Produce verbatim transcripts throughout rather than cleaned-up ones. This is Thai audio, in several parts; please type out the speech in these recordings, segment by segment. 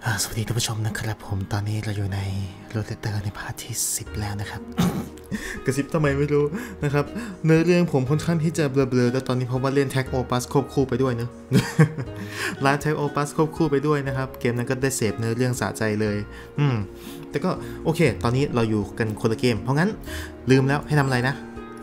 สวัสดีท่านผู้ชมนะครับผมตอนนี้เราอยู่ในโรเลเตอร์ในพาร์ทที่สิบแล้วนะครับ กระซิบทำไมไม่รู้นะครับเนื้อเรื่องผมค่อนข้างที่จะเบลอๆแล้วตอนนี้เพราะว่าเล่นแท็กโอปัสควบคู่ไปด้วยเนอะ ร้านแท็กโอปัสควบคู่ไปด้วยนะครับเกมนั้นก็ได้เสพเนื้อเรื่องสะใจเลยอืมแต่ก็โอเคตอนนี้เราอยู่กันคนละเกมเพราะงั้นลืมแล้วให้ทำอะไรนะ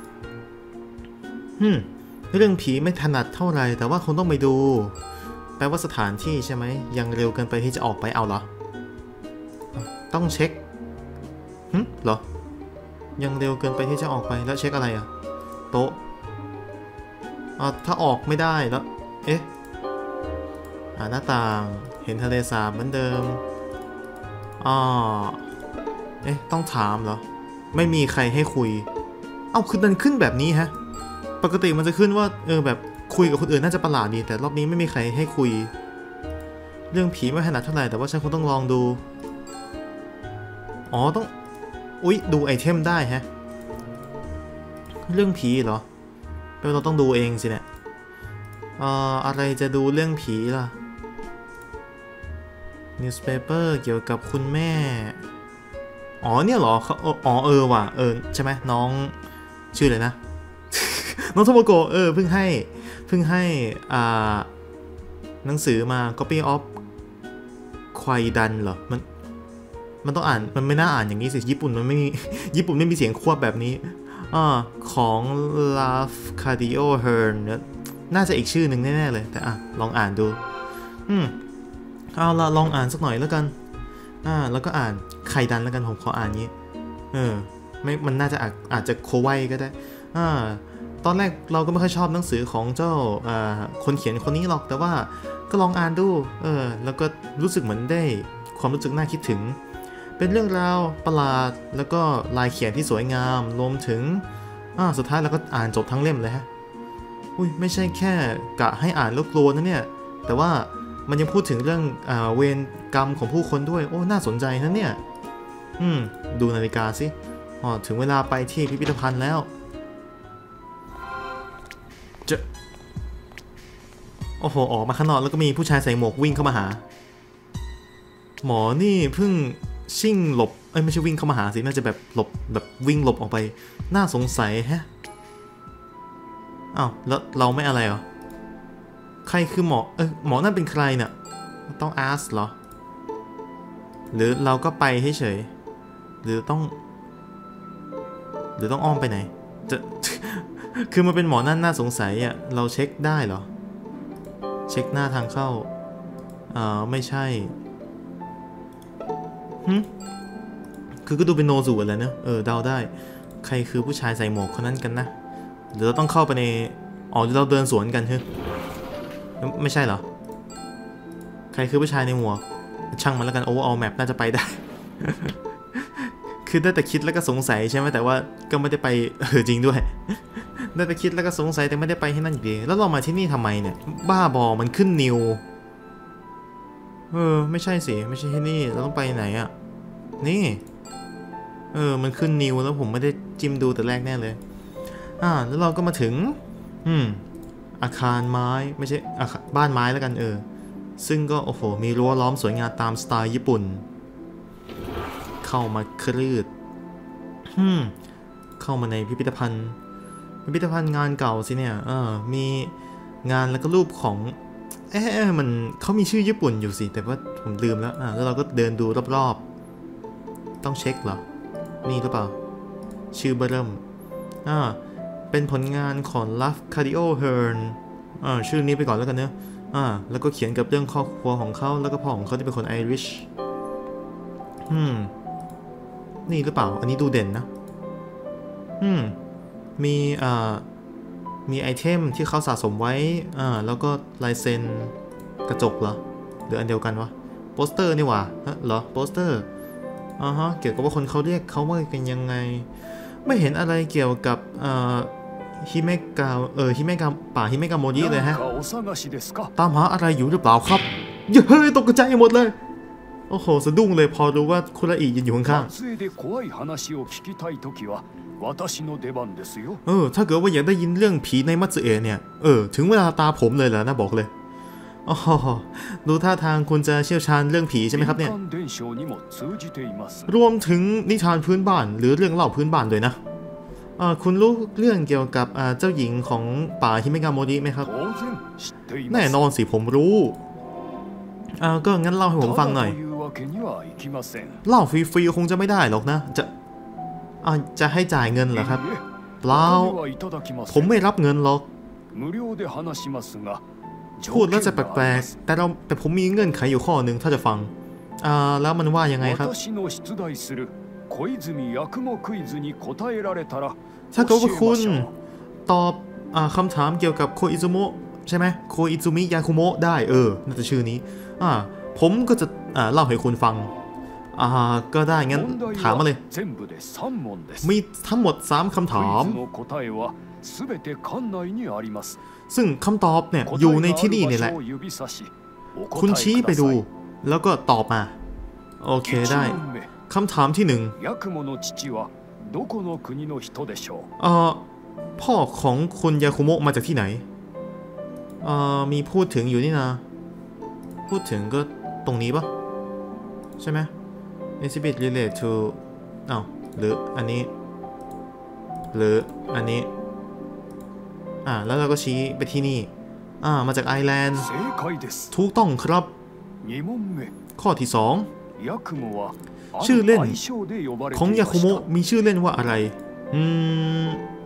อืมเรื่องผีไม่ถนัดเท่าไหร่แต่ว่าคงต้องไปดูแปลว่าสถานที่ใช่ไหมยังเร็วเกินไปที่จะออกไปเอาเหรอต้องเช็คหึเหรอยังเร็วเกินไปที่จะออกไปแล้วเช็คอะไรอะโต๊ะอ่าถ้าออกไม่ได้แล้วเอ๊ะอ่าหน้าต่างเห็นทะเลสาบเหมือนเดิมอ่าเอ๊ะต้องถามเหรอไม่มีใครให้คุยเอ้าคือมันขึ้นแบบนี้ฮะปกติมันจะขึ้นว่าเออแบบคุยกับคนอื่นน่าจะประหลาดดีแต่รอบนี้ไม่มีใครให้คุยเรื่องผีไม่ถนัดเท่าไหร่แต่ว่าฉันคงต้องลองดูอ๋อต้องอุ๊ยดูไอเทมได้ฮะเรื่องผีเหรอเราต้องดูเองสิเนี่ยเอ่ออะไรจะดูเรื่องผีล่ะ newspaper เกี่ยวกับคุณแม่อ๋อเนี่ยเหรอเขาอ๋อเออว่ะเออใช่ไหมน้องชื่ออะไรนะ น้องโทโมโกะเออเพิ่งให้เพิ่งให้อ่าหนังสือมา copy of ควายดันเหรอมันมันต้องอ่านมันไม่น่าอ่านอย่างนี้สิญี่ปุ่นมันไม่มีญี่ปุ่นไม่มีเสียงควบแบบนี้อ่าของ Lafcadio Hearn น่าจะอีกชื่อหนึ่งแน่ๆเลยแต่อ่ะลองอ่านดูอืมเอาละลองอ่านสักหน่อยแล้วกันอ่าแล้วก็อ่านไคดันแล้วกันผมขออ่านนี้เออไม่มันน่าจะอาจอาจจะโคไวก็ได้อ่าตอนแรกเราก็ไม่ค่อยชอบหนังสือของเจ้าอ่าคนเขียนคนนี้หรอกแต่ว่าก็ลองอ่านดูเออแล้วก็รู้สึกเหมือนได้ความรู้สึกน่าคิดถึงเป็นเรื่องราวประหลาดแล้วก็ลายเขียนที่สวยงามรวมถึงอ่าสุดท้ายเราก็อ่านจบทั้งเล่มเลยฮะอุ้ยไม่ใช่แค่กะให้อ่านแล้วกลัวนะเนี่ยแต่ว่ามันยังพูดถึงเรื่องอ่าเวรกรรมของผู้คนด้วยโอ้น่าสนใจนะเนี่ยอืมดูนาฬิกาสิอ๋อถึงเวลาไปที่พิพิธภัณฑ์แล้วจะโอ้โหออกมาข้างนอกแล้วก็มีผู้ชายใส่หมวกวิ่งเข้ามาหาหมอนี่เพิ่งชิ่งหลบเอ้ยไม่ใช่วิ่งเข้ามาหาสิน่าจะแบบหลบแบบวิ่งหลบออกไปน่าสงสัยแฮะอ้าวแล้วเราไม่อะไรเหรอใครคือหมอเออหมอนั่นเป็นใครเนี่ยต้องอาร์สเหรอหรือเราก็ไปเฉยหรือต้องหรือต้องอ้อมไปไหนจะ คือมันเป็นหมอนั่นน่าสงสัยอ่ะเราเช็คได้เหรอเช็คหน้าทางเข้าอ่าไม่ใช่ฮึคือก็ดูเป็นโนซูอะไรเนอะเออเดาได้ใครคือผู้ชายใส่หมวกคนนั้นกันนะหรือเราต้องเข้าไปในอ๋อเราเดินสวนกันฮึไม่ใช่เหรอใครคือผู้ชายในหมวกช่างมันแล้วกันโอเวอร์ออลแมปน่าจะไปได้ คือได้แต่คิดแล้วก็สงสัยใช่ไหมแต่ว่าก็ไม่ได้ไปเออจริงด้วย ได้แต่คิดแล้วก็สงสัยแต่ไม่ได้ไปที่นั่นอยู่ดีแล้วเรามาที่นี่ทำไมเนี่ยบ้าบอมันขึ้นนิวเออไม่ใช่สิไม่ใช่ที่นี่เราต้องไปไหนอ่ะนี่เออมันขึ้นนิวแล้วผมไม่ได้จิ้มดูแต่แรกแน่เลยอ่าแล้วเราก็มาถึงอืมอาคารไม้ไม่ใช่อาคารบ้านไม้แล้วกันเออซึ่งก็โอ้โหมีรั้วล้อมสวยงามตามสไตล์ญี่ปุ่นเข้ามาคลืดอืมเข้ามาในพิพิธภัณฑ์พิพิธภัณฑ์งานเก่าสิเนี่ยเออมีงานแล้วก็รูปของเอ๊ะมันเขามีชื่อญี่ปุ่นอยู่สิแต่ว่าผมลืมแล้วอ่าแล้วเราก็เดินดูรอบๆต้องเช็คเหรอนี่หรือเปล่าชื่อเบอร์เริ่มอ่าเป็นผลงานของ Lafcadio Hearn อ่าชื่อนี้ไปก่อนแล้วกันเนอะอ่าแล้วก็เขียนกับเรื่องครอบครัวของเขาแล้วก็พ่อของเขาที่เป็นคนไอริชอืมนี่หรือเปล่าอันนี้ดูเด่นนะอืมมีอ่ามีไอเทมที่เขาสะสมไว้อ่าแล้วก็ลายเซ็นกระจกเหรอหรืออันเดียวกันวะโปสเตอร์นี่หว่าเหรอโปสเตอร์อ่าฮะเกี่ยวกับว่าคนเขาเรียกเขาว่ากันยังไงไม่เห็นอะไรเกี่ยวกับอ่าฮิเมกะเออฮิเมกะป่าฮิเมกะโมริเลยฮะตามหาอะไรอยู่หรือเปล่าครับเฮ้ยตกใจหมดเลยโอ้โหสะดุ้งเลยพอรู้ว่าคุระอิยืนอยู่ข้างๆเออถ้าเกิดว่าอยากได้ยินเรื่องผีในมัตสึเอะเนี่ยเออถึงเวลาตาผมเลยแหละนะบอกเลยอ๋อดูท่าทางคุณจะเชี่ยวชาญเรื่องผีใช่ไหมครับเนี่ยรวมถึงนิทานพื้นบ้านหรือเรื่องเล่าพื้นบ้านด้วยนะคุณรู้เรื่องเกี่ยวกับเจ้าหญิงของป่าฮิเมะงาโมริไหมครับแน่นอนสิผมรู้ก็งั้นเล่าให้ผมฟังหน่อยเล่าฟรีๆคงจะไม่ได้หรอกนะจะจะให้จ่ายเงินเหรอครับเปล่าผมไม่รับเงินหรอกพูดแล้วจะแปลกๆแต่เราแต่ผมมีเงื่อนไขอยู่ข้อหนึ่งถ้าจะฟังอ่าแล้วมันว่ายังไงครับถ้าเกิดว่าคุณตอบอ่าคำถามเกี่ยวกับโคอิซุโมะใช่ไหมโคอิซุมิยาคุโมะได้เออน่าจะชื่อนี้อ่าผมก็จะอ่าเล่าให้คุณฟังอ่าก็ได้งั้นถามมาเลยมีทั้งหมดสามคำถามซึ่งคำตอบเนี่ยอยู่ในที่นี่นี่แหละคุณชี้ไปดูแล้วก็ตอบมาโอเคได้คำถามที่หนึ่งเอ่อพ่อของคุณยาคุโมะมาจากที่ไหนเอ่อมีพูดถึงอยู่นี่นะพูดถึงก็ตรงนี้ปะใช่ไหม exhibit relate to อ้าวหรืออันนี้หรืออันนี้อ่าแล้วเราก็ชี้ไปที่นี่อ่ามาจากไอร์แลนด์ถูกต้องครับข้อที่สองชื่อเล่นของยาคุโมะมีชื่อเล่นว่าอะไรอืม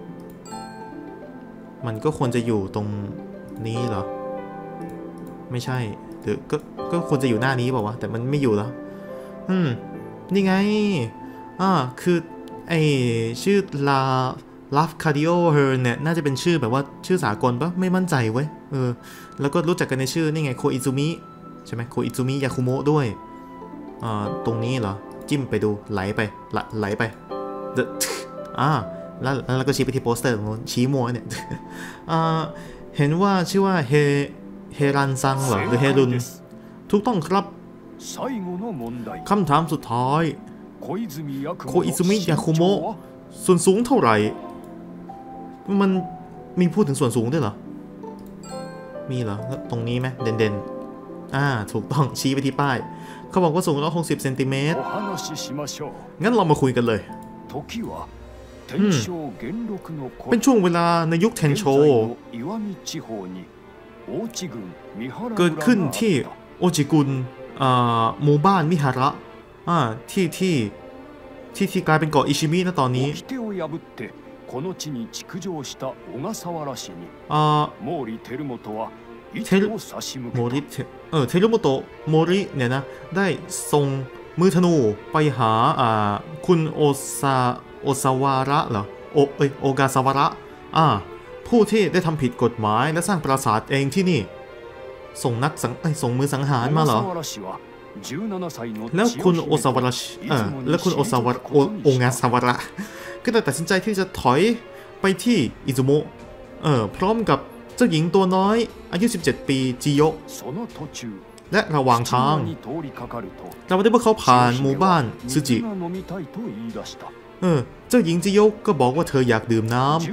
มันก็ควรจะอยู่ตรงนี้เหรอไม่ใช่หรือก็ก็ควรจะอยู่หน้านี้เปล่าวะแต่มันไม่อยู่แล้วอืมนี่ไงอ่าคือไอชื่อลาLove Cardio Her เนี่ยน่าจะเป็นชื่อแบบว่าชื่อสากลปะไม่มั่นใจเว้ยเออแล้วก็รู้จักกันในชื่อนี่ไงโคอิซุมิใช่ไหมโคอิซุมิยาคุโมะด้วยอ่าตรงนี้เหรอจิ้มไปดูไหลไปไหลไปเดอ่าแล้วแล้วก็ชี้ไปที่โปสเตอร์ชี้มัวเนี่ยอ่าเห็นว่าชื่อว่าเฮเฮรันซังเหรอหรือเฮรุนถูกต้องครับคำถามสุดท้ายโคอิซุมิยาคุโมะส่วนสูงเท่าไหร่มันมีพูดถึงส่วนสูงด้วยเหรอมีเหรอตรงนี้ไหมเด่นๆอ่าถูกต้องชี้ไปที่ป้ายเขาบอกว่าสูงร้อยหกสิบเซนติเมตรงั้นเรามาคุยกันเลยเป็นช่วงเวลาในยุคเทนโชเกิดขึ้นที่โอจิกุนหมู่บ้านมิฮาระที่ที่ที่ที่กลายเป็นเกาะอิชิมินะตอนนี้อ่าโมริเทรุโมโตะเออเทรุโมโตะโมริเนี่ยนะได้ส่งมือธนูไปหาอ่าคุณโอซาโอซาวาระเหรอโอเอยโอกาซาวาระอ่าผู้ที่ได้ทำผิดกฎหมายและสร้างปราสาทเองที่นี่ส่งนักสังส่งมือสังหารมาเหรอแล้วคุณโอซาวาระเออแล้วคุณโอซาวาระโองาซาวาระก็เลยตัดสินใจที่จะถอยไปที่อิซุโมะเออพร้อมกับเจ้าหญิงตัวน้อยอายุสิบเจ็ดปีจิโยะและระหว่างทางเราได้พวกเขาผ่านหมู่บ้านซึจิเออเจ้าหญิงจิโยะก็บอกว่าเธออยากดื่มน้ำ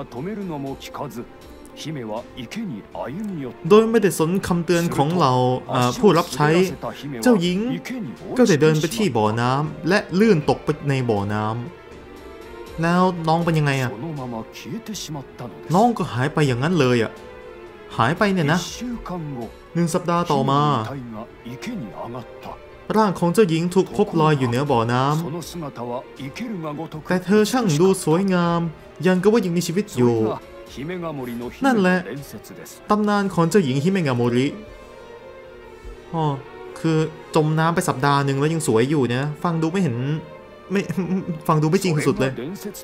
โดยไม่ได้สนคำเตือนของเราผู้รับใช้เจ้าหญิงก็ได้เดินไปที่บ่อน้ำและลื่นตกไปในบ่อน้ำแล้วน้องเป็นยังไงอะน้องก็หายไปอย่างนั้นเลยอะหายไปเนี่ยนะหนึ่งสัปดาห์ต่อมาร่างของเจ้าหญิงถูกพบลอยอยู่เหนือบ่อน้ำแต่เธอช่างดูสวยงามยังก็ว่ายังมีชีวิตอยู่นั่นแหละตำนานของเจ้าหญิงฮิเมงาโมริอ๋อคือจมน้ำไปสัปดาห์หนึ่งแล้วยังสวยอยู่เนี่ยฟังดูไม่เห็นไม่ฟังดูไม่จริงสุดเลย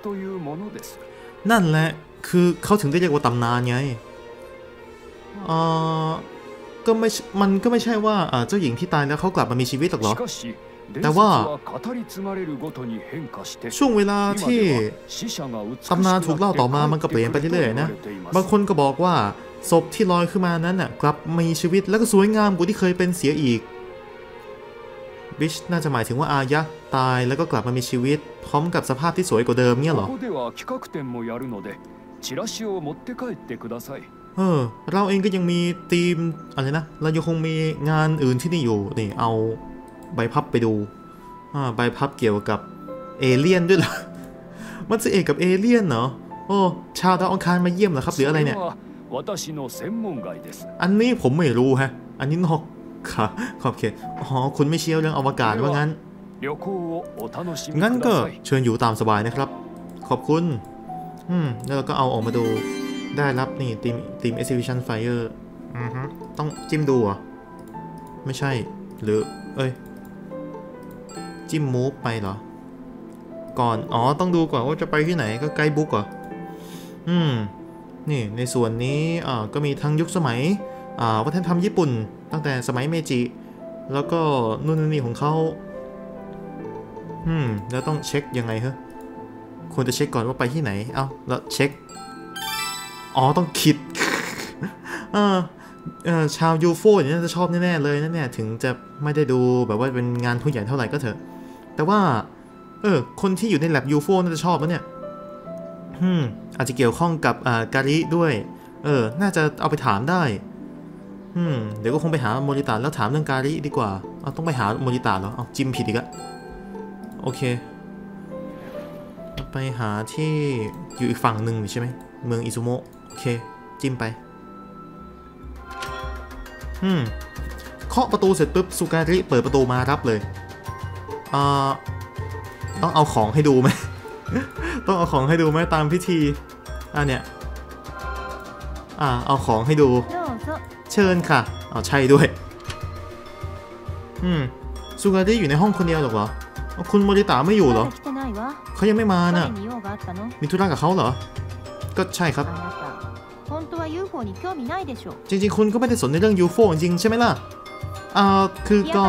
นั่นแหละคือเขาถึงได้เรียกว่าตำนานไงอ่าก็ไม่มันก็ไม่ใช่ว่าเจ้าหญิงที่ตายแล้วเขากลับมามีชีวิตหรอกเหรอแต่ว่าช่วงเวลาที่ตำนานถูกเล่าต่อมามันก็เปลี่ยนไปเรื่อยๆนะบางคนก็บอกว่าศพที่ลอยขึ้นมานั้นน่ะกลับมีชีวิตแล้วก็สวยงามกว่าที่เคยเป็นเสียอีกบิชน่าจะหมายถึงว่าอายะตายแล้วก็กลับมามีชีวิตพร้อมกับสภาพที่สวยกว่าเดิมเนี่ยหรอเอเออเราเองก็ยังมีทีมอะไรนะเรายังคงมีงานอื่นที่นี่อยู่นี่เอาใบพับไปดูอ่าใบพับเกี่ยวกับเอเลี่ยนด้วยเหรอมันจะเอกกับเอเลี่ยนเหรอโอ้ชาวดาวอังคารมาเยี่ยมเหรอครับหรืออะไรเนี่ยอันนี้ผมไม่รู้ฮะอันนี้นอกค่ะขอบเขตอ๋อคุณไม่เชี่ยวเรื่องอวกาศว่างั้นงั้นก็เชิญอยู่ตามสบายนะครับขอบคุณอืมแล้วเราก็เอาออกมาดูได้รับนี่ทีมทีม Exhibition Fire อือฮึต้องจิ้มดูอ่ะไม่ใช่หรือเอ้ยจิ้มมูฟไปเหรอก่อนอ๋อต้องดูก่อนว่าจะไปที่ไหนก็ไกด์บุ๊กเหรออืมนี่ในส่วนนี้อ่าก็มีทั้งยุคสมัยอ่าวัฒนธรรมญี่ปุ่นตั้งแต่สมัยเมจิแล้วก็นู่นนี่ของเขาอืมแล้วต้องเช็คยังไงเหรอควรจะเช็คก่อนว่าไปที่ไหนเอ้าแล้วเช็คอ๋อต้องคิด เออเออชาวยูโฟเนี่ยน่าจะชอบแน่ๆเลยนะเนี่ยถึงจะไม่ได้ดูแบบว่าเป็นงานผู้ใหญ่เท่าไหร่ก็เถอะแต่ว่าเออคนที่อยู่ในแลบยูโฟน่าจะชอบนะเนี่ยอืมอาจจะเกี่ยวข้องกับอ่าการิด้วยเออน่าจะเอาไปถามได้อืมเดี๋ยวก็คงไปหาโมริตะแล้วถามเรื่องการิดีกว่าเอาต้องไปหาโมริตะเหรอเอาจิ้มผิดอีกอะโอเคไปหาที่อยู่อีกฝั่งหนึ่งใช่ไหมเมืองอิซุโมะโอเคจิ้มไปอืมเคาะประตูเสร็จปุ๊บสุการิเปิดประตูมารับเลยอ่าต้องเอาของให้ดูไหม ต้องเอาของให้ดูไหมตามพิธีอ่าเนี่ยอ่าเอาของให้ดูเชิญค่ะอ๋อใช่ด้วยอืมสุการิอยู่ในห้องคนเดียวหรอเหรอคุณโมริตะไม่อยู่เหรอเขายังไม่มาน่ะมีธุระกับเขาเหรอก็ใช่ครับจริงๆคุณก็ไม่ได้สนในเรื่อง ยู โฟ จริงๆใช่ไหมล่ะอ่าคือก็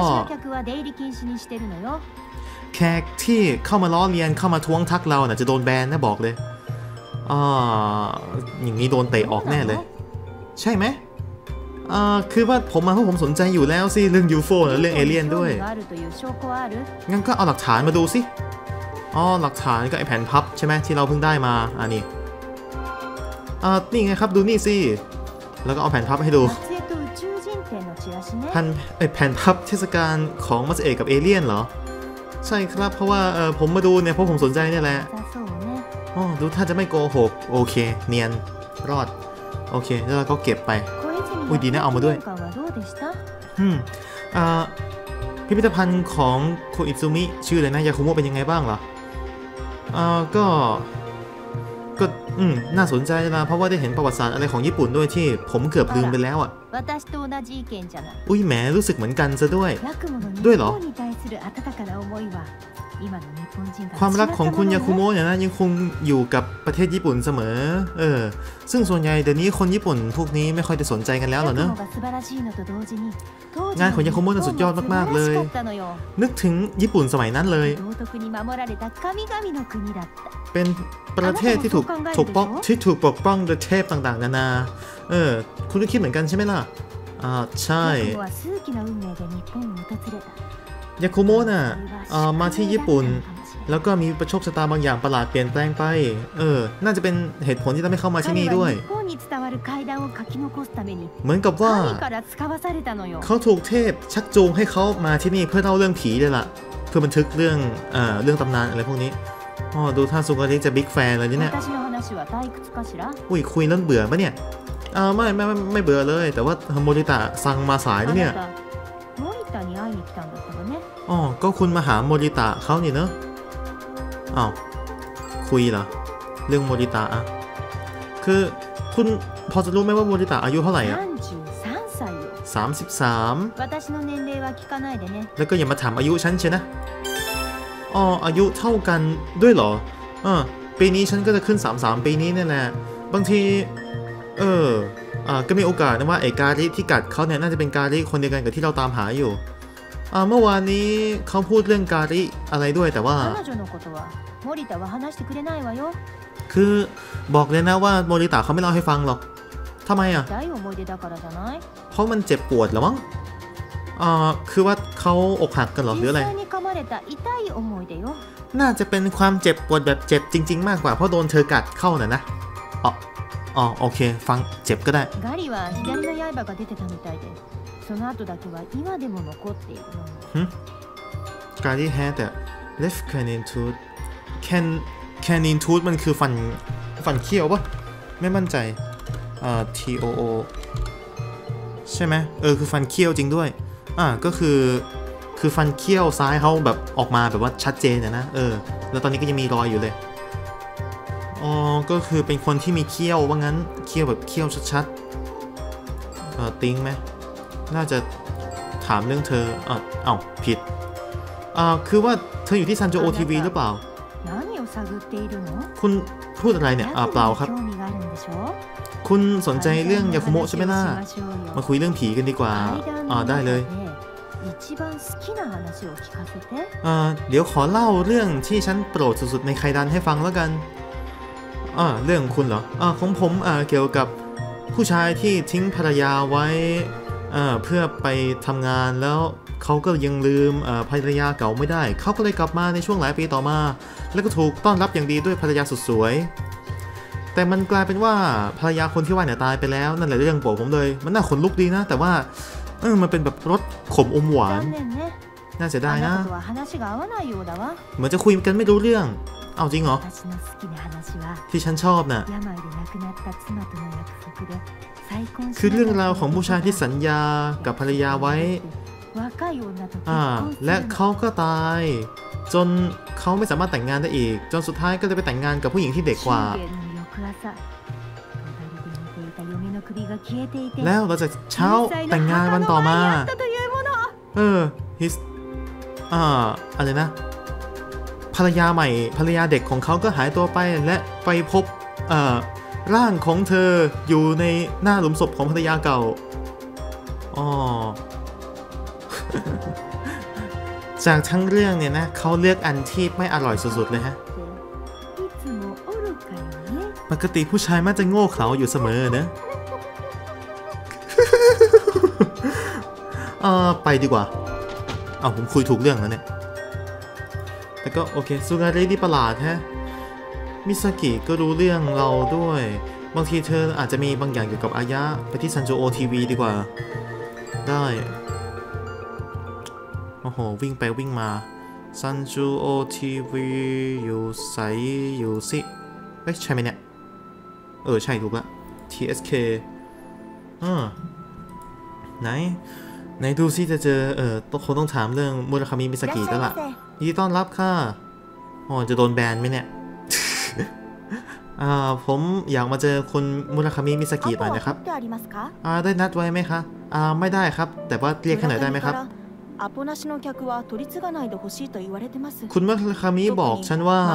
แขกที่เข้ามาล้อเลียนเข้ามาท้วงทักเราน่ะจะโดนแบนนะบอกเลยอ่าอย่างนี้โดนเตะออกแน่เลยใช่ไหมอ่าคือว่าผมมาเพราะผมสนใจอยู่แล้วสิเรื่อง ยู โฟ และเรื่องเอเลี่ยนด้วยงั้นก็เอาหลักฐานมาดูสิอ๋อหลักฐานก็ไอแผ่นพับใช่ไหมที่เราเพิ่งได้มาอันนี้อ่านี่ไงครับดูนี่สิแล้วก็เอาแผ่นพับให้ดูแผ่นไอแผ่นพับเทศกาลของมัสเอกกับเอเลี่ยนเหรอใช่ครับเพราะว่าเออผมมาดูเนี่ยเพราะผมสนใจนี่แหละอ๋อดูถ้าจะไม่โกหกโอเคเนียนรอดโอเคแล้วเราก็เก็บไปอุ้ยดีนะเอามาด้วยอืมอ่าพิพิธภัณฑ์ของโคอิซุมิชื่ออะไรนะยาคุโมะเป็นยังไงบ้างเหรออ่าก็ก็อืมน่าสนใจนะเพราะว่าได้เห็นประวัติศาสตร์อะไรของญี่ปุ่นด้วยที่ผมเกือบลืมไปแล้วอ่ะอุ้ยแหมรู้สึกเหมือนกันซะด้วยด้วยเหรอความรักของคุณยาคุโมะเนี่ยนะยังคงอยู่กับประเทศญี่ปุ่นเสมอเออซึ่งส่วนใหญ่เดี๋ยวนี้คนญี่ปุ่นพวกนี้ไม่ค่อยจะสนใจกันแล้วหรอเนอะงานของยาคุโมะน่ะสุดยอดมากๆเลยนึกถึงญี่ปุ่นสมัยนั้นเลยเป็นประเทศที่ถูกถูกป้องที่ถูกปกป้องโดยเทพต่างๆนานาเออคุณก็คิดเหมือนกันใช่ไหมล่ะอ่าใช่ยาคุโมะน่ะมาที่ญี่ปุ่นแล้วก็มีประโชคชะตาบางอย่างประหลาดเปลี่ยนแปลงไปเออน่าจะเป็นเหตุผลที่ทำให้เข้ามาที่นี่ด้วยเหมือนกับว่าเขาถูกเทพชักจูงให้เขามาที่นี่เพื่อเล่าเรื่องผีเลยล่ะเพื่อบันทึกเรื่องเอ่อเรื่องตำนานอะไรพวกนี้อ๋อดูท่าสุการิจะบิ๊กแฟนเลยเนี่ยอุ้ยคุยเรื่องเบื่อปะเนี่ยอ่าไม่ไม่ไม่ไม่เบื่อเลยแต่ว่าโมริตะสั่งมาสายนี่เนี่ยอ๋อก็คุณมาหาโมริตะเขาเนี่ยเนอะอ้าวคุยเหรอเรื่องโมริตะอะคือคุณพอจะรู้ไหมว่าโมริตะอายุเท่าไหร่อะสามสิบสามแล้วก็อย่ามาถามอายุฉันเชียวนะอ๋ออายุเท่ากันด้วยเหรออ่าปีนี้ฉันก็จะขึ้นสามสิบสามปีนี้นี่แหละบางทีเอออ่าก็มีโอกาสนะว่าไอ้การิที่กัดเขาเนี่ยน่าจะเป็นการิคนเดียวกันกับที่เราตามหาอยู่อ่าเมื่อวานนี้เขาพูดเรื่องการิอะไรด้วยแต่ว่าคือบอกเลยนะว่าโมริตะเขาไม่เล่าให้ฟังหรอกทำไมอ่ะเพราะมันเจ็บปวดเหรอมั้งอ่าคือว่าเขาอกหักกันหรอหรืออะไรน่าจะเป็นความเจ็บปวดแบบเจ็บจริงๆมากกว่าเพราะโดนเธอกัดเข้าน่ะนะอ๋ออ๋อโอเคฟังเจ็บก็ได้ガリは左の刃が出てたみたいでその後だけは今でも残っているよหึการที่แฮแต่ left canine tooth can canine tooth มันคือฟันฟันเคี้ยวปะไม่มั่นใจอ่า T O O ใช่ไหมเออคือฟันเคี้ยวจริงด้วยอ่าก็คือคือฟันเคี้ยวซ้ายเขาแบบออกมาแบบว่าชัดเจนนะนะเออแล้วตอนนี้ก็ยังมีรอยอยู่เลยอ๋อก็คือเป็นคนที่มีเคี้ยวว่างั้นเคี้ยวแบบเคี้ยวชัดๆเออติ้งไหมน่าจะถามเรื่องเธอเออเอ้าผิดอ่าคือว่าเธออยู่ที่ซันโจโอทีวีหรือเปล่าคุณพูดอะไรเนี่ยอ่าเปล่าครับคุณสนใจเรื่องยาคุโมะใช่ไหมล่ะมาคุยเรื่องผีกันดีกว่าอ่าได้เลยอ่าเดี๋ยวขอเล่าเรื่องที่ฉันโปรดสุดๆในไคดันให้ฟังแล้วกันอ่าเรื่องของคุณเหรออ่าของผมอ่าเกี่ยวกับผู้ชายที่ทิ้งภรรยาไว้อ่าเพื่อไปทำงานแล้วเขาก็ยังลืมอ่าภรรยาเก่าไม่ได้เขาก็เลยกลับมาในช่วงหลายปีต่อมาแล้วก็ถูกต้อนรับอย่างดีด้วยภรรยาสุดสวยแต่มันกลายเป็นว่าภรรยาคนที่ว่าเนี่ยตายไปแล้วนั่นแหละเรื่องโปรดผมเลยมันน่าขนลุกดีนะแต่ว่าเออมันเป็นแบบรสขมอมหวานน่าเสียดายนะเหมือนจะคุยกันไม่รู้เรื่องเอาจริงเหรอที่ฉันชอบน่ะคือเรื่องราวของผู้ชายที่สัญญากับภรรยาไว้อ่าและเขาก็ตายจนเขาไม่สามารถแต่งงานได้อีกจนสุดท้ายก็เลยไปแต่งงานกับผู้หญิงที่เด็กกว่าแล้วเราจะเช้าแต่งงานวันต่อมาเออฮิสอ่าอะไรนะภรรยาใหม่ภรรยาเด็กของเขาก็หายตัวไปและไปพบเอ่อร่างของเธออยู่ในหน้าหลุมศพของภรรยาเก่าอ๋อ จากทั้งเรื่องเนี่ยนะเขาเลือกอันที่ไม่อร่อยสุดๆเลยฮะปกติผู้ชายมักจะโง่เขลาอยู่เสมอนะ เออไปดีกว่าเอาผมคุยถูกเรื่องแล้วเนี่ยแต่ก็โอเคซูการินี่ประหลาดฮะมิซากิก็รู้เรื่องเราด้วยบางทีเธออาจจะมีบางอย่างเกี่ยวกับอายะไปที่ซันโจโอทีวีดีกว่าได้โอ้โหวิ่งไปวิ่งมาซันโจโอทีวีอยู่ใสอยู่สิเอ้ยใช่ไหมเนี่ยเออใช่ถูกละ ที เอส เค อ่าไหนไหนดูซิจะเจอเออต้องคงต้องถามเรื่องมุราคามิมิซากิแล้วล่ะยินดีต้อนรับค่ะอ๋อจะโดนแบนไหมเนี่ย อ่าผมอยากมาเจอคุณมุราคามิมิซากิหน่อยนะครับอ่าได้นัดไว้ไหมคะอ่าไม่ได้ครับแต่ว่าเรียกแค่ไหนได้ไหมครับคุณมุราคามิบอกฉันว่า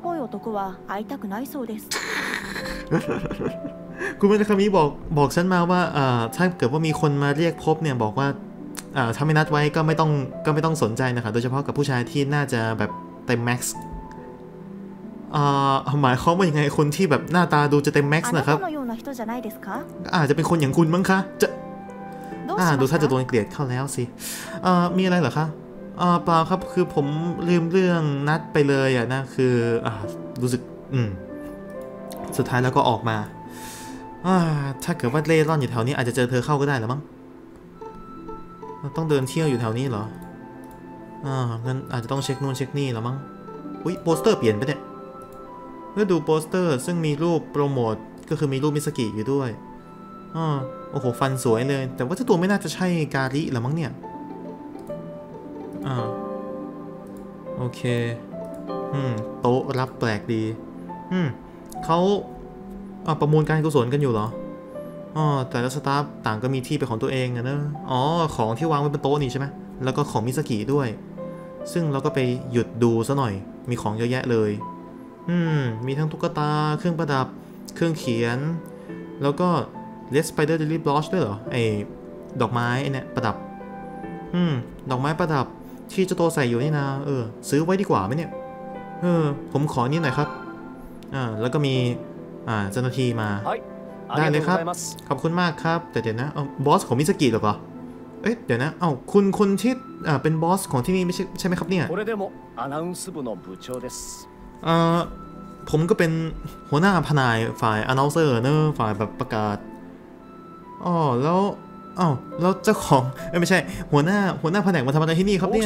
คุณมุราคามิบอกบอกฉันมาว่าอ่าถ้าเกิดว่ามีคนมาเรียกพบเนี่ยบอกว่าอ่าถ้าไม่นัดไว้ก็ไม่ต้องก็ไม่ต้องสนใจนะคะโดยเฉพาะกับผู้ชายที่น่าจะแบบเต็มแม็กซ์อ่าหมายความว่ายังไงคนที่แบบหน้าตาดูจะเต็มแม็กซ์นะครับอาจจะเป็นคนอย่างคุณมั้งคะจะอ่าดูถ้าจะโดนเกลียดเข้าแล้วสิอ่ามีอะไรเหรอคะอ่าเปล่าครับคือผมลืมเรื่องนัดไปเลยอ่ะนะคืออ่ารู้สึกอืมสุดท้ายแล้วก็ออกมาอ่าถ้าเกิดว่าเล่ร่อนอยู่แถวนี้อาจจะเจอเธอเข้าก็ได้หรือมั้งต้องเดินเที่ยวอยู่แถวนี้เหรออ่างั้นอาจจะต้องเช็คนู่นเช็คนี่แล้วมั้งอุ๊ยโปสเตอร์เปลี่ยนไปเนี่ยเมื่อดูโปสเตอร์ซึ่งมีรูปโปรโมทก็คือมีรูปมิสกิอยู่ด้วยอ่าโอ้โหฟันสวยเลยแต่ว่าเจ้าตัวไม่น่าจะใช่การิหรือมั้งเนี่ยอ่าโอเคอืมโต๊ะรับแปลกดีอืมเขาอ่าประมูลการกุศลกันอยู่เหรออ๋อแต่ละสตาฟต่างก็มีที่เป็นของตัวเองอะนะอ๋อของที่วางไว้บนโต๊ะนี่ใช่ไหมแล้วก็ของมิสกิด้วยซึ่งเราก็ไปหยุดดูซะหน่อยมีของเยอะแยะเลยอืมมีทั้งตุ๊กตาเครื่องประดับเครื่องเขียนแล้วก็เลสไปเดอร์เดลี่บลอชด้วยเหรอไอ้ดอกไม้เนี่ยประดับอืมดอกไม้ประดับที่เจ้าตัวใส่อยู่นี่นะเออซื้อไว้ดีกว่าไหมเนี่ยเออผมขอนี่หน่อยครับอ่าแล้วก็มีอ่าเจ้าหน้าที่มาได้เลยครับขอบคุณมากครับแต่เดี๋ยวนะเอาบอสของมิสกิหรอเอ๊ะเดี๋ยวนะเอ้าคุณคุณที่อ่าเป็นบอสของที่นี่ไม่ใช่ใช่ไหมครับเนี่ยเอ่อผมก็เป็นหัวหน้าพนายฝ่าย announcer เนอะฝ่ายแบบประกาศอ๋อแล้วอ้าวแล้วเจ้าของเอ้ยไม่ใช่หัวหน้าหัวหน้าแผนกมาทำอะไรที่นี่ครับเนี่ย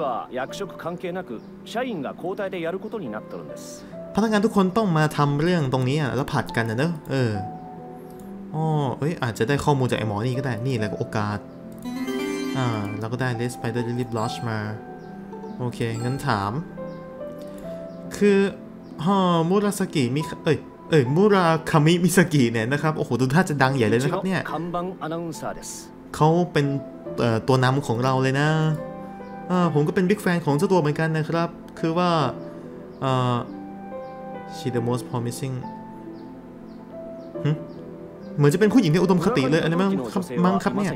พนักงานทุกคนต้องมาทำเรื่องตรงนี้อ่ะแล้วผัดกันนะเนอะเอออ๋อเอ้ยอาจจะได้ข้อมูลจากไอ้หมอนี่ก็ได้นี่แหละโอกาสอ่าเราก็ได้ List Spider Lily Blush มาโอเคงั้นถามคือฮอมูราสกิมิเอ้ยเอ้ยมูราคามิมิสกิเนี่ยนะครับโอ้โหดูท่าจะดังใหญ่เลยนะครับเนี่ยเขาเป็นตัวนำของเราเลยนะอ่าผมก็เป็นบิ๊กแฟนของเจ้าตัวเหมือนกันนะครับคือว่าอ่า she the most promising เหมือนจะเป็นผู้หญิงที่อุดมคติเลยอันนี้มั้งครับมั้งครับเนี่ย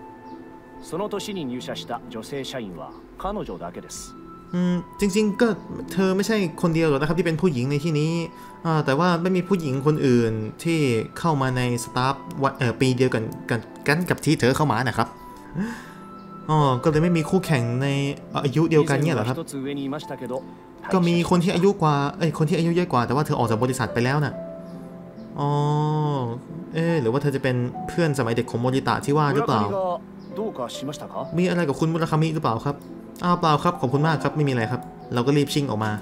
อืมจริงๆก็เธอไม่ใช่คนเดียวหรอกนะครับที่เป็นผู้หญิงในที่นี้อ่าแต่ว่าไม่มีผู้หญิงคนอื่นที่เข้ามาในสตาฟวันเอ่อปีเดียวกันกันกันกับที่เธอเข้ามานะครับอ๋อก็เลยไม่มีคู่แข่งในอายุเดียวกันเนี่ยเหรอครับก็มีคนที่อายุกว่าเอ้ยคนที่อายุเยอะกว่าแต่ว่าเธอออกจากบริษัทไปแล้วน่ะอ๋อเอ๊ะหรือว่าเธอจะเป็นเพื่อนสมัยเด็กของโมริตะที่ว่าหรือเปล่ามีอะไรกับคุณมุราคามิหรือเปล่าครับอ้าวเปล่าครับขอบคุณมากครับไม่มีอะไรครับเราก็รีบชิ่งออกมา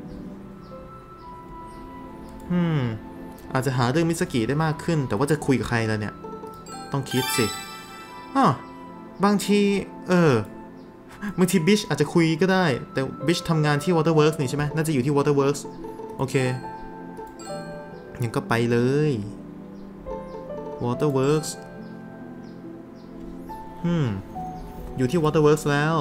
อืมอาจจะหาเรื่องมิสกิได้มากขึ้นแต่ว่าจะคุยกับใครแล้วเนี่ยต้องคิดสิอ้าวบางทีเออบางทีบิชอาจจะคุยก็ได้แต่บิชทำงานที่ Waterworks นี่ใช่ไหมน่าจะอยู่ที่ Waterworks โอเคยังก็ไปเลย Waterworks อืมอยู่ที่ Waterworks แล้ว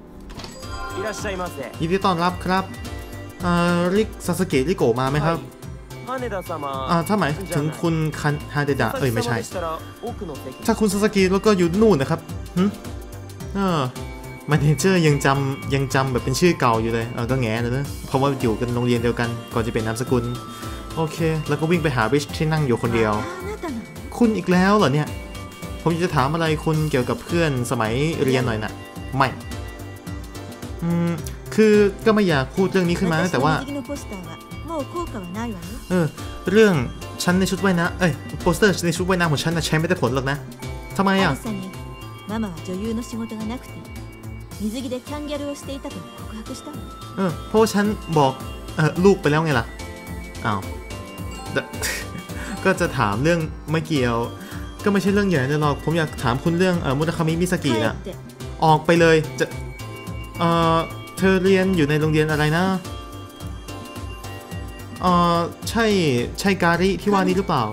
ยินดีต้อนรับครับอ่าริกซาสเกะริโกะมาไหมครับอ่าถ้าหมายถึงคุณคันฮาเดดะเอ้ยไม่ใช่ถ้าคุณซาสเกะแล้วก็อยู่นู่นนะครับฮึเออมาเนเจอร์ยังจำยังจำแบบเป็นชื่อเก่าอยู่เลยเออก็แง่เลยนะเพราะว่าอยู่กันโรงเรียนเดียวกันก่อนจะเป็นนามสกุลโอเคแล้วก็วิ่งไปหาบิชที่นั่งอยู่คนเดียวคุณอีกแล้วเหรอเนี่ยผมจะถามอะไรคุณเกี่ยวกับเพื่อนสมัยเรียนหน่อยนะไม่อืมคือก็ไม่อยากพูดเรื่องนี้ขึ้นมาแต่ว่าเออเรื่องฉันในชุดว่ายน้ำเอ้ยโปสเตอร์ในชุดว่ายน้ำของฉันนะใช้ไม่ได้ผลหรอกนะทำไมอ่ะเออเพราะฉันบอกเออลูกไปแล้วไงล่ะอ้าวก็จะถามเรื่องไม่เกี่ยวก็ไม่ใช่เรื่องใหญ่เลยหรอกผมอยากถามคุณเรื่องเออมุราคามิมิสกินะออกไปเลยจะเออเธอเรียนอยู่ในโรงเรียนอะไรนะเออใช่ใช่การิที่ว่านี้หรือเปล่า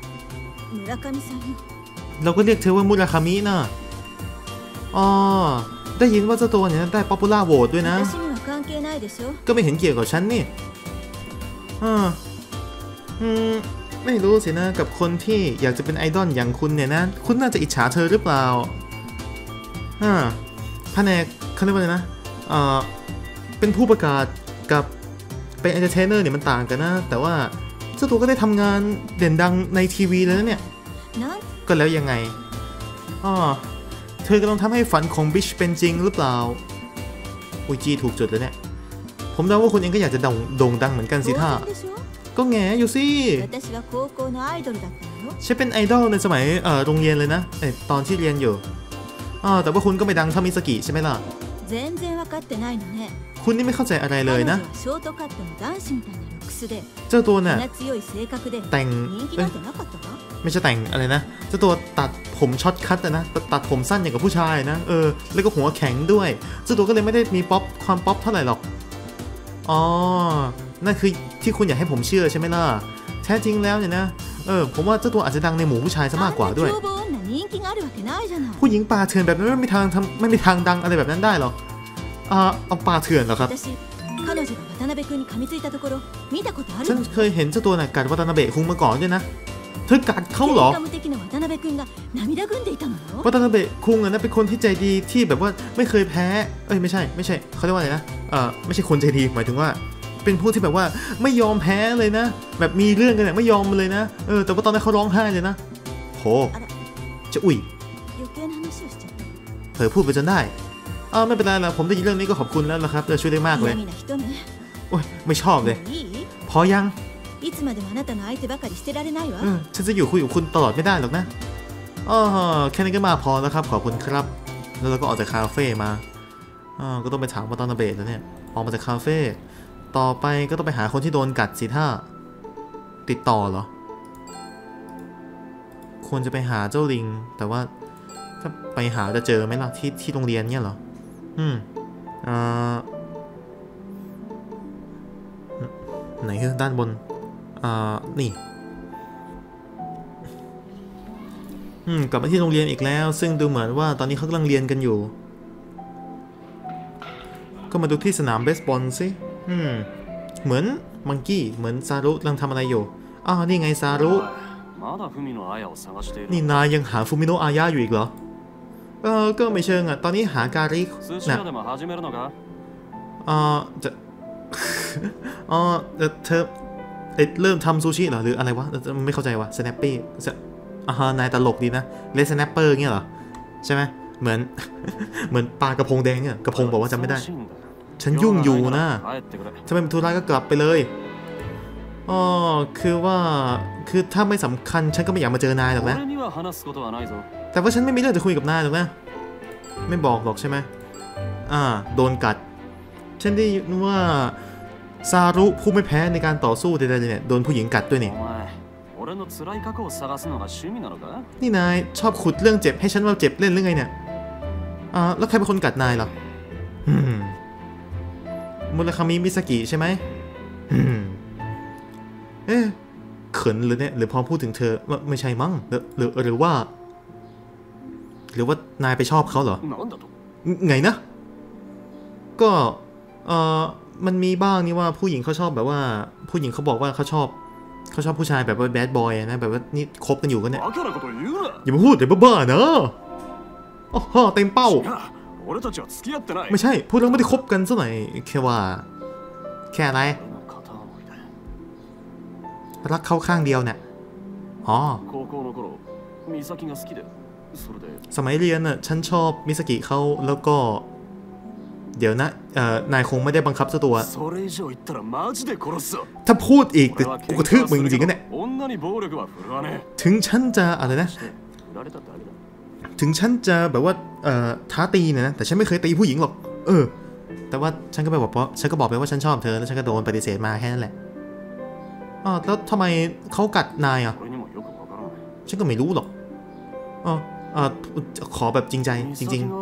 เราก็เรียกเธอว่ามุราคามินะอ๋อได้ยินว่าเจ้าตัวเนี่ยได้ป๊อปปูล่าโหวตด้วยนะก็ไม่เห็นเกี่ยวกับฉันนี่อ่าอืมไม่รู้สินะกับคนที่อยากจะเป็นไอดอลอย่างคุณเนี่ยนะคุณน่าจะอิจฉาเธอหรือเปล่าอ่าแผนกเขาเรียกว่าอะไรนะเอ่อเป็นผู้ประกาศกับเป็นเอนเตอร์เทนเนอร์เนี่ยมันต่างกันนะแต่ว่าเจ้าตัวก็ได้ทำงานเด่นดังในทีวีแล้วเนี่ยก็แล้วยังไงอ๋อเธอกำลังทำให้ฝันของบิชเป็นจริงหรือเปล่าอุยจีถูกจุดแล้วเนี่ยผมเดาว่าคุณเองก็อยากจะโด่งดังเหมือนกันสิท่าก็แง่อยู่สิฉันเป็นไอดอลในสมัยเอ่อโรงเรียนเลยนะเอ้ตอนที่เรียนอยู่อ๋อแต่ว่าคุณก็ไม่ดังเท่ามิสกิใช่ไหมล่ะคุณนี่ไม่เข้าใจอะไรเลยนะเจ้าตัวเนี่ยแต่งไม่ใช่แต่งอะไรนะเจ้าตัวตัดผมช็อตคัทนะตัดผมสั้นอย่างกับผู้ชายนะเออแล้วก็หัวแข็งด้วยเจ้าตัวก็เลยไม่ได้มีป๊อปความป๊อปเท่าไหร่หรอกอ๋อนั่นคือที่คุณอยากให้ผมเชื่อใช่ไหมล่ะแท้จริงแล้วเนี่ยนะเออผมว่าเจ้าตัวอาจจะดังในหมู่ผู้ชายซะมากกว่าด้วยผู้หญิงป่าเถื่อนแบบนั้นไม่มีทางทำไม่มีทางดังอะไรแบบนั้นได้หรอกอ่าเอาป่าเถื่อนเหรอครับฉันเคยเห็นเจ้าตัวน่ะกัดวัตนาเบะคุงมาก่อนด้วยนะเธอกัดเขาเหรอวัตนาเบะคุงอ่ะนะเป็นคนที่ใจดีที่แบบว่าไม่เคยแพ้เอ้ยไม่ใช่ไม่ใช่เขาเรียกว่าอะไรนะเออไม่ใช่คนใจดีหมายถึงว่าเป็นผู้ที่แบบว่าไม่ยอมแพ้เลยนะแบบมีเรื่องกันเนี่ยไม่ยอมเลยนะเออแต่ว่าตอนนั้นเขาร้องไห้เลยนะโหจะอุ่ยเผยพูดไปจนได้อ้าวไม่เป็นไรละผมได้ยินเรื่องนี้ก็ขอบคุณแล้วละครับจะช่วยได้มากเลยโอ้ยไม่ชอบเลยพอยังいつまでもあなたの相手ばかりしてられないわเออฉันจะอยู่คุยกับคุณตลอดไม่ได้หรอกนะอ๋อแค่นี้ก็มาพอแล้วครับขอบคุณครับแล้วเราก็ออกจากคาเฟ่มาอ๋อก็ต้องไปถามวัตนาเบะแล้วเนี่ยออกมาจากคาเฟ่ต่อไปก็ต้องไปหาคนที่โดนกัดสิท่าติดต่อเหรอควรจะไปหาเจ้าลิงแต่ว่าถ้าไปหาจะเจอไหมล่ะที่ที่โรงเรียนเนี่ยเหรออืมอ่าไหนคือด้านบนอ่านี่อืมกลับมาที่โรงเรียนอีกแล้วซึ่งดูเหมือนว่าตอนนี้เขากำลังเรียนกันอยู่ก็มาดูที่สนามเบสบอลสิอืมเหมือนมังกี้เหมือนซารุกำลังทำอะไรอยู่อ้าวนี่ไงซารุนี่นายยังหาฟูมิโนะอายะอยู่อีกเหรอเออก็ไม่เชิงอ่ะตอนนี้หาการินะอ่าจะอ๋อเธอเริ่มทำซูชิเหรอหรืออะไรวะไม่เข้าใจวะสแนปปี้อ่านายตลกดีนะเลสแนปเปอร์เงี้ยเหรอใช่ไหมเหมือนเหมือนปลากระพงแดงเนี่ยกระพงบอกว่าจำไม่ได้ฉันยุ่งอยู่นะถ้าไม่เป็นธุระก็กลับไปเลยอ๋อคือว่าคือถ้าไม่สำคัญฉันก็ไม่อยากมาเจอนายหรอกนะแต่ว่าฉันไม่มีเรื่องจะคุยกับนายหรอกนะไม่บอกหรอกใช่ไหมอ่าโดนกัดฉันได้ยินว่าซารุผู้ไม่แพ้ในการต่อสู้ใดๆเนี่ยโดนผู้หญิงกัดด้วยนี่นี่นายชอบขุดเรื่องเจ็บให้ฉันว่าเจ็บเล่นหรือไงเนี่ยอ่าแล้วใครเป็นคนกัดนายล่ะอืมมุราคามิมิซากิใช่ไหมอืมเอ๊ะเขินหรือเนี่ยหรือพอพูดถึงเธอไม่ใช่มั้งหรือหรือหรือว่าหรือว่านายไปชอบเขาเหรอไงนะก็เออมันมีบ้างนี่ว่าผู้หญิงเขาชอบแบบว่าผู้หญิงเขาบอกว่าเขาชอบเขาชอบผู้ชายแบบว่าแบดบอยนะแบบว่านี่คบกันอยู่กันเนี่ยอย่ามาพูดแต่บ้าๆนะอ๋อเต็มเป้าไม่ใช่พูดแล้วไม่ได้คบกันซะหน่อยแค่ว่าแค่อะไรรักเขาข้างเดียวเนี่ยอ๋อสมัยเรียนน่ะฉันชอบมิซากิเขาแล้วก็เดี๋ยวนะเอ่อนายคงไม่ได้บังคับเจ้าตัวถ้าพูดอีกกูกระทืบมึงจริงๆนะเนี่ยถึงฉันจะอะไรนะถึงฉันจะแบบว่าเอ่อท้าตีเนี่ยนะแต่ฉันไม่เคยตีผู้หญิงหรอกเออแต่ว่าฉันก็ไปบอกเพราะฉันก็บอกไปว่าฉันชอบเธอแล้วฉันก็โดนปฏิเสธมาแค่นั้นแหละอ๋อแล้วทำไมเขากัดนายอ่ะฉันก็ไม่รู้หรอกอ๋ออ่าขอแบบจริงใจจริงๆ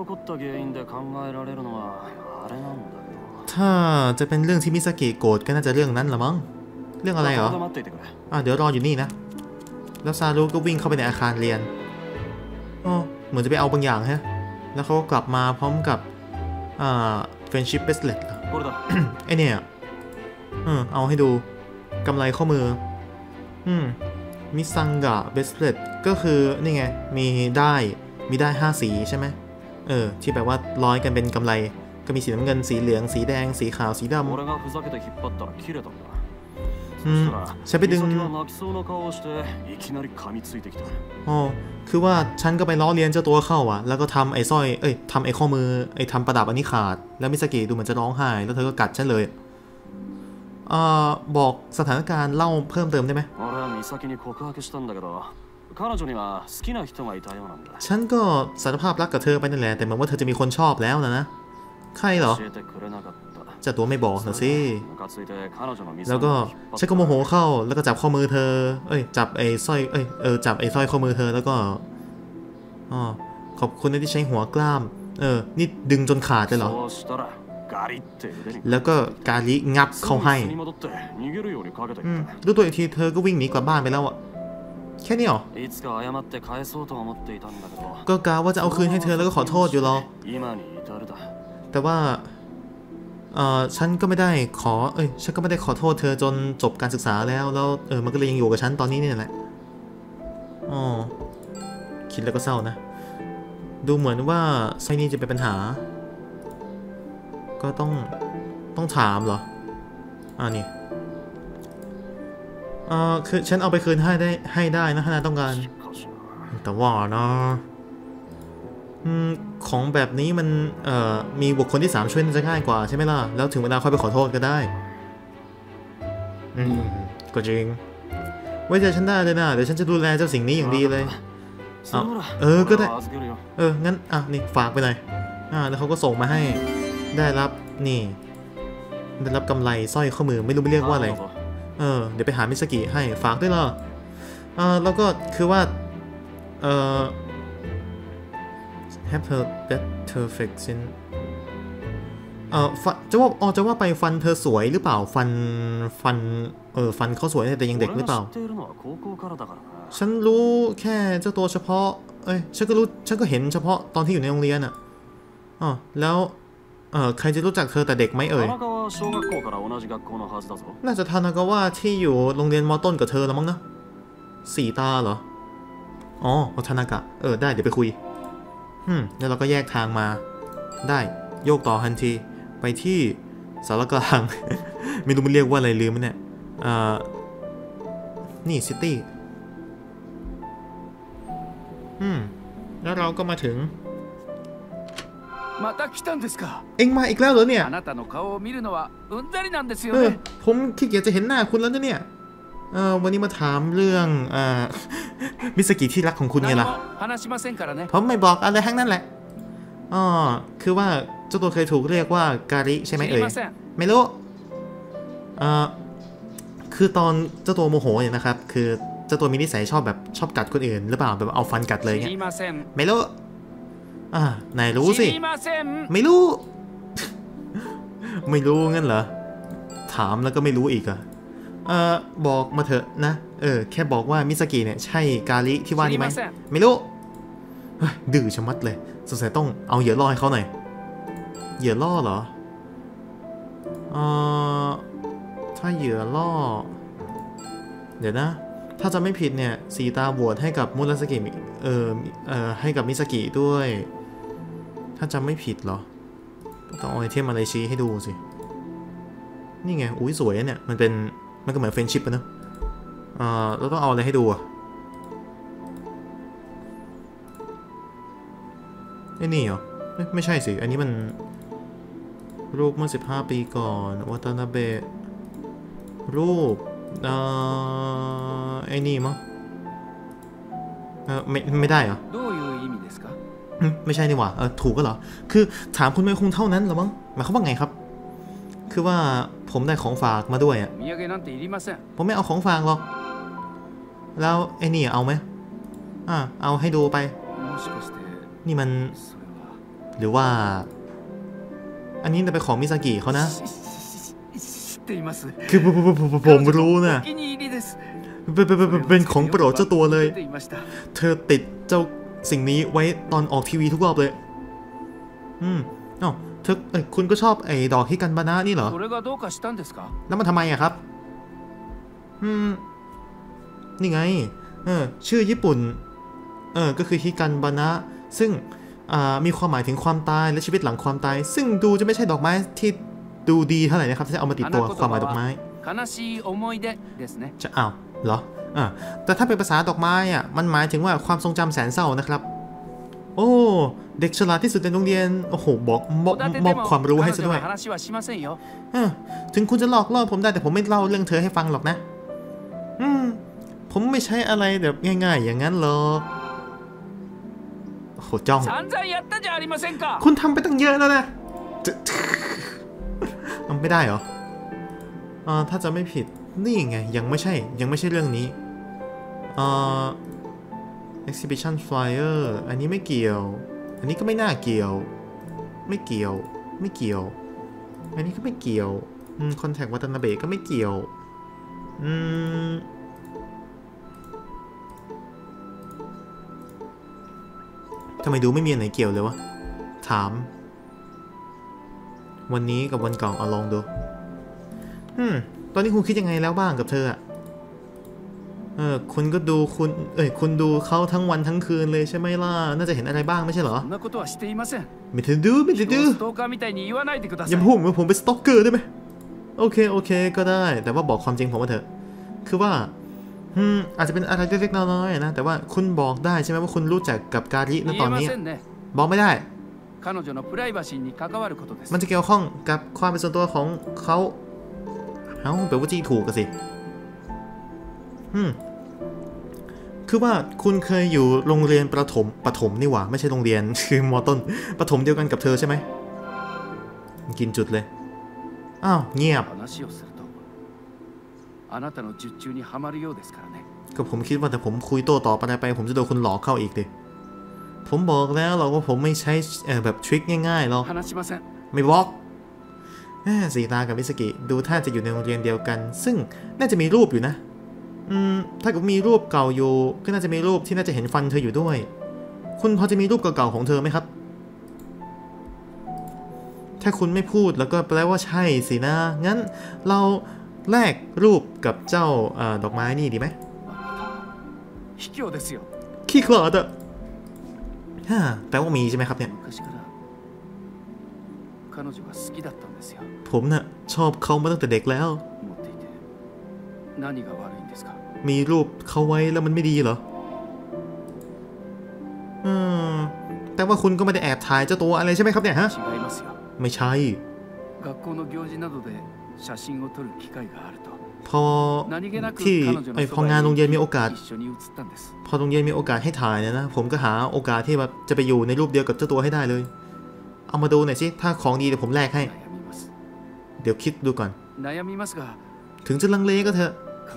ถ้าจะเป็นเรื่องที่มิซากิโกรธก็น่าจะเรื่องนั้นละมั้งเรื่องอะไรเหรออ่าเดี๋ยวรออยู่นี่นะแล้วซารุก็วิ่งเข้าไปในอาคารเรียนอ๋อเหมือนจะไปเอาบางอย่างฮะแล้วเขาก็กลับมาพร้อมกับอ่า friendship bracelet ไอเนี่ยเออเอาให้ดูกำไรข้อมืออืมมิซังกะเบสเลตก็คือนี่ไงมีได้มีได้ห้าสีใช่ไหมเออที่แบบว่าร้อยกันเป็นกำไรก็มีสีน้ำเงินสีเหลืองสีแดงสีขาวสีดำอืมฉันไปดึงอ๋อคือว่าฉันก็ไปล้อเลียนเจ้าตัวเข้าอ่ะแล้วก็ทำไอ้สร้อยเอ้ยทำไอ้ข้อมือไอ้ทำประดับอันนี้ขาดแล้วมิซากิดูเหมือนจะร้องไห้แล้วเธอก็กัดฉันเลยอ่าบอกสถานการณ์เล่าเพิ่มเติมได้ไหมฉันก็สารภาพรักกับเธอไปนั่นแหละแต่เหมือนว่าเธอจะมีคนชอบแล้วนะนะใครเหรอเจ้าตัวไม่บอกนะสิแล้วก็ฉันก็โมโหเข้าแล้วก็จับข้อมือเธอเอ้ยจับไอ้สร้อยเอ้ยเออจับไอ้สร้อยข้อมือเธอแล้วก็อ๋อขอบคุณที่ใช้หัวกล้ามเออนี่ดึงจนขาดเลยเหรอแล้วก็การิงับเขาให้รู้ตัวอีกทีเธอก็วิ่งหนีกลับบ้านไปแล้วอะแค่นี้หรอก็กะว่าจะเอาคืนให้เธอแล้วก็ขอโทษอยู่หรอแต่ว่าเออฉันก็ไม่ได้ขอเอ้ยฉันก็ไม่ได้ขอโทษเธอจนจบการศึกษาแล้วแล้วเออมันก็เลยยังอยู่กับฉันตอนนี้เนี่ยแหละอ๋อคิดแล้วก็เศร้านะดูเหมือนว่าไซนี่จะเป็นปัญหาก็ต้องต้องถามเหรออ่านี่อ่าคือฉันเอาไปคืนให้ได้ให้ได้นะถ้านายต้องการแต่ว่านะอืมของแบบนี้มันเอ่อมีบุคคลที่สามช่วยน่าจะง่ายกว่าใช่ไหมล่ะแล้วถึงเวลาค่อยไปขอโทษก็ได้อืมก็จริงไว้ใจฉันได้เลยนะเดี๋ยวฉันจะดูแลเจ้าสิ่งนี้อย่างดีเลยเอาเออก็ได้เอองั้นอ่ะนี่ฝากไปหน่อยอ่าแล้วเขาก็ส่งมาให้ได้รับนี่ได้รับกำไรสร้อยข้อมือไม่รู้ไม่เรียกว่าอะไรเออเดี๋ยวไปหามิสกิให้ฝากด้วยล่ะอ่าแล้วก็คือว่าเอ่อ have her better fixin เออฟันจะว่าอ๋อจะว่าไปฟันเธอสวยหรือเปล่าฟันฟันเออฟันเขาสวยแต่ยังเด็กหรือเปล่าฉันรู้แค่เจ้าตัวเฉพาะเอ้ยฉันก็รู้ฉันก็เห็นเฉพาะตอนที่อยู่ในโรงเรียนอ่ะอ๋อแล้วเออใครจะรู้จักเธอแต่เด็กไหมเอ่ยน่าจะทานากาวะที่อยู่โรงเรียนมอต้นกับเธอแล้วมั้งนะสีตาเหรออ๋อทานากะเออได้เดี๋ยวไปคุยอืมแล้วเราก็แยกทางมาได้โยกต่อทันทีไปที่สารกลาง ไม่รู้มันเรียกว่าอะไรลืมมันเนี่ยอ่านี่ซิตี้อืมแล้วเราก็มาถึงเอ็งมาอีกแล้วเหรอเนี่ยเออผมขี้เกียจจะเห็นหน้าคุณแล้วนะเนี่ยเออวันนี้มาถามเรื่องอ่ามิสกิที่รักของคุณไงล่ะผมไม่บอกอะไรทั้งนั้นแหละอ๋อคือว่าเจ้าตัวเคยถูกเรียกว่าการิใช่ไหมเอ่ยไม่รู้เอ่อคือตอนเจ้าตัวโมโหเนี่ยนะครับคือเจ้าตัวมีนิสัยชอบแบบชอบกัดคนอื่นหรือเปล่าแบบเอาฟันกัดเลยเนี่ยไม่รู้อ่านายรู้สิไม่รู้ ไม่รู้งั้นเหรอถามแล้วก็ไม่รู้อีกอะเออบอกมาเถอะนะเออแค่บอกว่ามิสกิเนี่ยใช่การิที่ว่านี่ไหมไม่รู้ดื้อชะมัดเลยสงสัยต้องเอาเหยื่อล่อให้เขาหน่อยเหยื่อล่อเหรอเออถ้าเหยื่อล่อเดี๋ยวนะถ้าจะไม่ผิดเนี่ยสีตาบวชให้กับมุราสกิเออเออให้กับมิสกิด้วยถ้าจำไม่ผิดเหรอต้องเอาไอเทมอะไรชี้ให้ดูสินี่ไงอุ้ยสวยเนี่ยมันเป็นมันก็เหมือนเฟรนชิพอะเนอะเออเราต้องเอาอะไรให้ดูอะไอ้นี่เหรอไม่ไม่ใช่สิอันนี้มันรูปเมื่อสิบห้าปีก่อนวัตนาเบะรูปเอ่อไอ้นี่มั้งเออไม่ไม่ได้เหรอไม่ใช่นี่หว่าเออถูกก็เหรอคือถามคุณไม่คงเท่านั้นหรอมั้งหมายความว่าไงครับคือว่าผมได้ของฝากมาด้วยอ่ะผมไม่เอาของฝากหรอกแล้วไอ้นี่เอาไหมอ่าเอาให้ดูไปนี่มันหรือว่าอันนี้จะเป็นของมิซากิเขานะคือผมรู้นะเป็นของโปรดเจ้าตัวเลยเธอติดเจ้าสิ่งนี้ไว้ตอนออกทีวีทุกรอบเลยอืมอ๋อเธอเอ้ยคุณก็ชอบไอ้ดอกฮิกันบานะนี่เหรอแล้วมันทำไมอะครับอืมนี่ไงเออชื่อญี่ปุ่นเออก็คือฮิกันบานะซึ่งมีความหมายถึงความตายและชีวิตหลังความตายซึ่งดูจะไม่ใช่ดอกไม้ที่ดูดีเท่าไหร่นะครับที่เอามาติดตัวความหมายดอกไม้จะอ้าวเหรออ่าแต่ถ้าเป็นภาษาดอกไม้อ่ะมันหมายถึงว่าความทรงจำแสนเศร้านะครับโอ้เด็กฉลาดที่สุดในโรงเรียนโอ้โหบอกมอบมอบความรู้ให้ซะด้วยถึงคุณจะหลอกล่อผมได้แต่ผมไม่เล่าเรื่องเธอให้ฟังหรอกนะอืมผมไม่ใช่อะไรแบบง่ายๆอย่างนั้นหรอกโหจ้องคุณทำไปตั้งเยอะแล้วนะทำไม่ได้เหรออ่าถ้าจะไม่ผิดนี่ไงยังไม่ใช่ยังไม่ใช่เรื่องนี้อ่า exhibition flyer อันนี้ไม่เกี่ยวอันนี้ก็ไม่น่าเกี่ยวไม่เกี่ยวไม่เกี่ยวอันนี้ก็ไม่เกี่ยวอืม contact วัตนาเบะก็ไม่เกี่ยวอืมทำไมดูไม่มีอันไหนเกี่ยวเลยวะถามวันนี้กับวันเก่าเอาลองดูอืมตอนนี้คุณคิดยังไงแล้วบ้างกับเธออะเออคุณก็ดูคุณเอ้ยคุณดูเขาทั้งวันทั้งคืนเลยใช่ไหมล่ะน่าจะเห็นอะไรบ้างไม่ใช่เหรอไม่ถึงดูไม่ถึงดูอย่าพูดว่าผมเป็นสต็อกเกอร์ได้ไหมโอเคโอเคก็ได้แต่ว่าบอกความจริงผมมาเถอะคือว่าอืมอาจจะเป็นอะไรเล็กๆน้อยๆนะแต่ว่าคุณบอกได้ใช่ไหมว่าคุณรู้จักกับการิณตอนนี้บอกไม่ได้มันจะเกี่ยวข้องกับความเป็นส่วนตัวของเขาเอ้าแปลว่าจี้ถูกกันสิอืมคือว่าคุณเคยอยู่โรงเรียนประถมประถมนี่หว่าไม่ใช่โรงเรียน คือมอต้นประถมเดียวกันกับเธอใช่ไหมกินจุดเลยอ้าวเงียบก็ผมคิดว่าแต่ผมคุยโต้ตอบอะไรไปผมจะโดนคุณหลอกเข้าอีกเลยผมบอกแล้วเราว่าผมไม่ใช้แบบทริคง่ายๆหรอกไม่บอกสีตากับมิสกิดูท่าจะอยู่ในโรงเรียนเดียวกันซึ่งน่าจะมีรูปอยู่นะอืมถ้าเกิดมีรูปเก่าอยู่ก็น่าจะมีรูปที่น่าจะเห็นฟันเธออยู่ด้วยคุณพอจะมีรูปเก่าๆของเธอไหมครับถ้าคุณไม่พูดแล้วก็แปลว่าใช่สินะงั้นเราแลกรูปกับเจ้าอดอกไม้นี่ดีไหมขี้ขลาดอะฮ่าแปลว่ามีใช่ไหมครับเนี่ยผมน่ะชอบเขามาตั้งแต่เด็กแล้วมีรูปเขาไว้แล้วมันไม่ดีเหรออืมแต่ว่าคุณก็ไม่ได้แอบถ่ายเจ้าตัวอะไรใช่ไหมครับเนี่ยฮะไม่ใช่พอที่ไอพองานโรงเรียนมีโอกาสพอโรงเรียนมีโอกาสให้ถ่ายเนี่ยนะผมก็หาโอกาสที่แบบจะไปอยู่ในรูปเดียวกับเจ้าตัวให้ได้เลยเอามาดูหน่อยสิถ้าของดีเดี๋ยวผมแลกให้เดี๋ยวคิดดูก่อนถึงจะลังเลก็เถอะ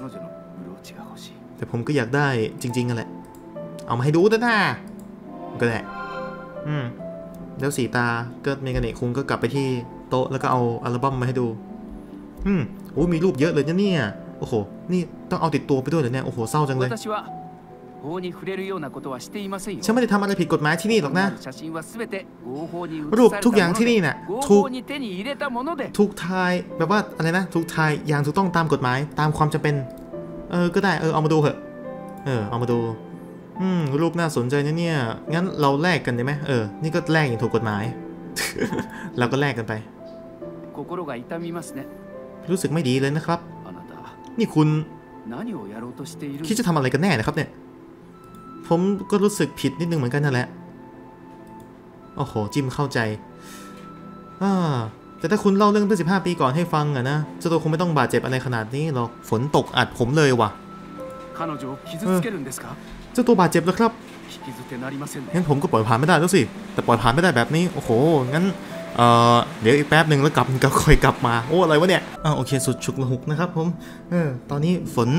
แต่ผมก็อยากได้จริงๆกันแหละเอามาให้ดูด้วยนะก็ได้อืมแล้วสีตาก็เมกาเนะคุงก็กลับไปที่โต๊ะแล้วก็เอาอัลบั้มมาให้ดูอืมโอ้มีรูปเยอะเลยนะเนี่ยโอ้โหนี่ต้องเอาติดตัวไปด้วยเหรอเนี่ยโอ้โหเศร้าจังเลยฉันไม่ได้ทำอะไรผิดกฎหมายที่นี่หรอกนะรูปทุกอย่างที่นี่น่ะถูกถูกทายแบบว่าอะไรนะถูกทายอย่างถูกต้องตามกฎหมายตามความจำเป็นเออก็ได้เออเอามาดูเถอะเออเอามาดูอืมรูปน่าสนใจนะเนี่ยงั้นเราแลกกันได้ไหมเออนี่ก็แลกอย่างถูกกฎหมาย เราก็แลกกันไปรู้สึกไม่ดีเลยนะครับนี่คุณคิดจะทำอะไรกันแน่นะครับเนี่ยผมก็รู้สึกผิดนิดนึงเหมือนกันนั่นแหละโอ้โหจิ้มเข้าใจอ่าแต่ถ้าคุณเล่าเรื่องเมื่อสิบห้าปีก่อนให้ฟังอะนะเจ้าตัวคงไม่ต้องบาดเจ็บอะไรขนาดนี้หรอกฝนตกอัดผมเลยว่ะเจ้าตัวบาดเจ็บแล้วครับงั้นผมก็ปล่อยผ่านไม่ได้แล้วสิแต่ปล่อยผ่านไม่ได้แบบนี้โอ้โหงั้นเอ่อเดี๋ยวอีกแป๊บหนึ่งแล้วกลับก็ค่อยกลับมาโอ้อะไรวะเนี่ยอ่าโอเคสุดฉุกละหุกนะครับผมเออตอนนี้ฝน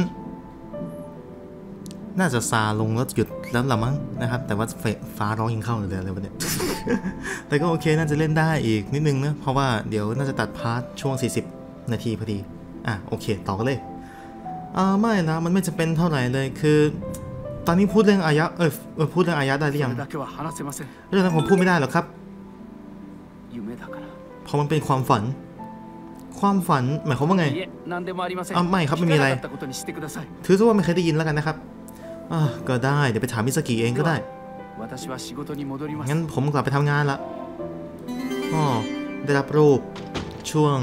น่าจะซาลงแล้วหยุดแล้วละมั้งนะครับแต่ว่าฟ้าร้องยังเข้าเลยอะไรวะเนี่ย แต่ก็โอเคน่าจะเล่นได้อีกนิดนึงนะเพราะว่าเดี๋ยวน่าจะตัดพาร์ทช่วงสี่สิบนาทีพอดีอ่ะโอเคต่อกันเลยอ่าไม่นะมันไม่จำเป็นเท่าไหร่เลยคือตอนนี้พูดเรื่องอายะเออเออพูดเรื่องอายะได้หรือยังเรื่องนั้นผมพูดไม่ได้หรอกครับเพราะมันเป็นความฝันความฝันหมายความว่าไงอ่าไม่ครับไม่มีอะไรถือซะว่าไม่เคยได้ยินแล้วกันนะครับอ่าก็ได้เดี๋ยวไปถามมิสกิเองก็ได้งั้นผมกลับไปทำงานละอ๋อได้รับรูปช่วง